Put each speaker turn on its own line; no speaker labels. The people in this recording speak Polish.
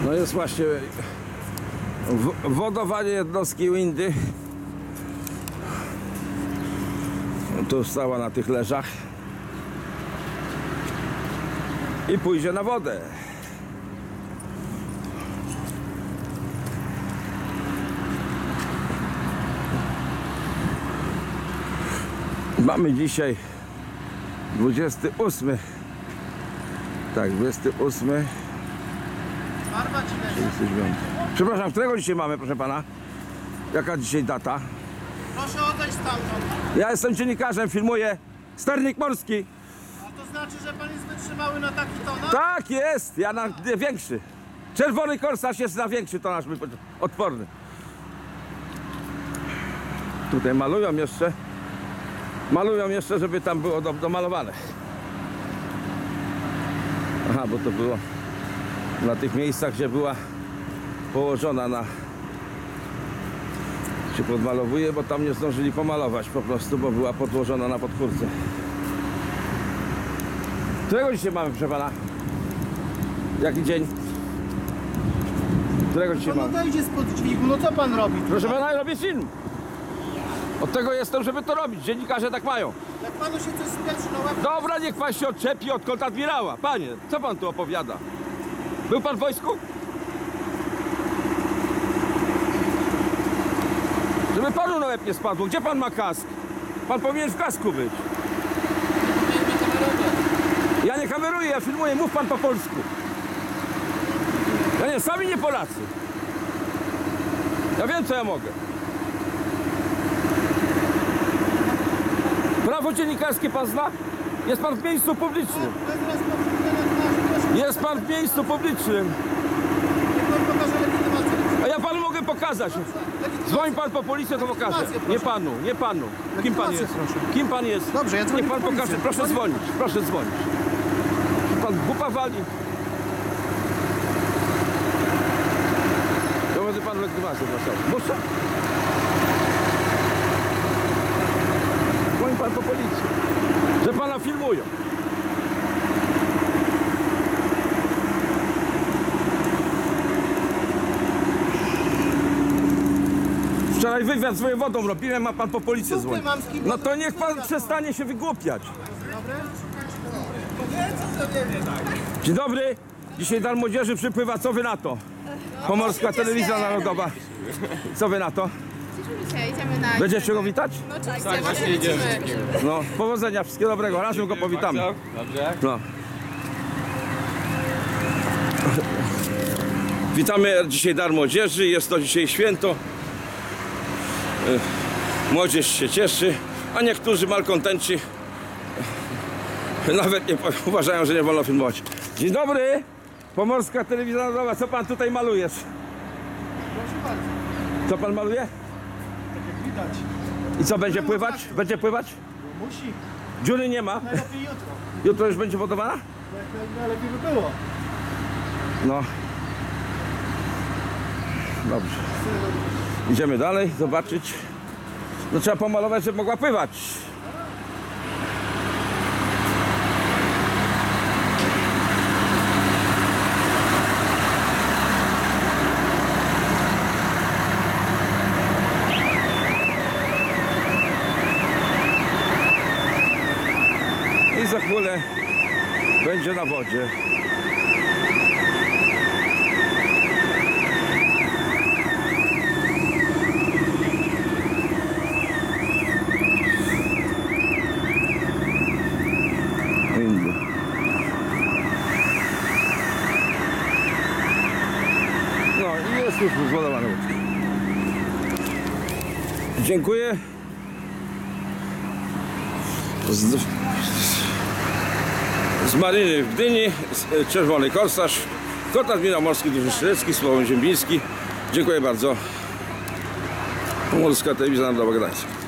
No jest właśnie wodowanie jednostki windy. Tu stała na tych leżach i pójdzie na wodę. Mamy dzisiaj 28. Tak, 28. Przepraszam, którego dzisiaj mamy, proszę pana? Jaka dzisiaj data?
Proszę odejść stamtąd.
Ja jestem dziennikarzem, filmuję sternik morski.
A to znaczy, że pan jest wytrzymały na taki tonach?
Tak jest, ja na większy. Czerwony korsarz jest na większy tonaż odporny. Tutaj malują jeszcze, żeby tam było domalowane. Aha, bo to było na tych miejscach, gdzie była położona się podmalowuje, bo tam nie zdążyli pomalować po prostu, bo była podłożona na podkórce. Którego dzisiaj mamy, proszę pana? Jaki dzień? Którego dzisiaj
No
mamy?
dojdzie spod dźwigu, no co pan robi?
Proszę pana, robię film. Od tego jestem, żeby to robić. Dziennikarze tak mają.
Jak panu się coś spieprzy na łeb...
Dobra, niech pan się odczepi od kontradmirała. Panie, co pan tu opowiada? Był pan w wojsku? Żeby panu na łeb nie spadło. Gdzie pan ma kask? Pan powinien w kasku być. Ja nie kameruję, ja filmuję. Mów pan po polsku. Ja nie, sami nie Polacy. Ja wiem, co ja mogę. Prawo dziennikarskie pan zna? Jest pan w miejscu publicznym. Jest pan w miejscu publicznym.
Niech pan pokaże legitymację.
A ja panu mogę pokazać. Dzwoń pan po policję, to pokażę. Nie panu, nie panu. Kim pan jest? Kim pan jest?
Dobrze, ja dzwonię
Niech pan
po policję.
pokaże. Proszę dzwonić, proszę dzwonić. Pan głupa wali. Dowody pan legitymację, proszę. Muszę? Dzwoń pan po policję. Że pana filmują. Wczoraj wywiad z wojewodą robiłem, a pan po policję dzwoni. No to niech pan przestanie się wygłupiać. Dzień dobry. Dzisiaj Dar Młodzieży przypływa. Co wy na to? Pomorska Telewizja Narodowa. Co wy na to?
Dzisiaj idziemy na...
Będziecie go witać?
No oczywiście, właśnie idziemy.
No, powodzenia, wszystkiego dobrego. Razem go powitamy.
Dobrze.
No. Witamy dzisiaj Dar Młodzieży. Jest to dzisiaj święto. Młodzież się cieszy, a niektórzy malkontenci nawet nie uważają, że nie wolno filmować. Dzień dobry! Pomorska Telewizja Narodowa. Co pan tutaj malujesz?
Proszę bardzo.
Co pan maluje?
Tak jak widać.
I co, będzie pływać? Będzie pływać?
No musi.
Dziury nie ma.
Najlepiej jutro.
Jutro już będzie wodowana?
Najlepiej by było.
No. Dobrze. Idziemy dalej, zobaczyć. No trzeba pomalować, żeby mogła pływać. I za chwilę będzie na wodzie. No i jest już zwodowana łódka. Dziękuję. Z maryny w Gdyni, Czerwony Korsarz, kontradmirał morski Duży Strzelecki, Sławomir Ziembiński. Dziękuję bardzo. Pomorska Telewizja Narodowa Gdańsk.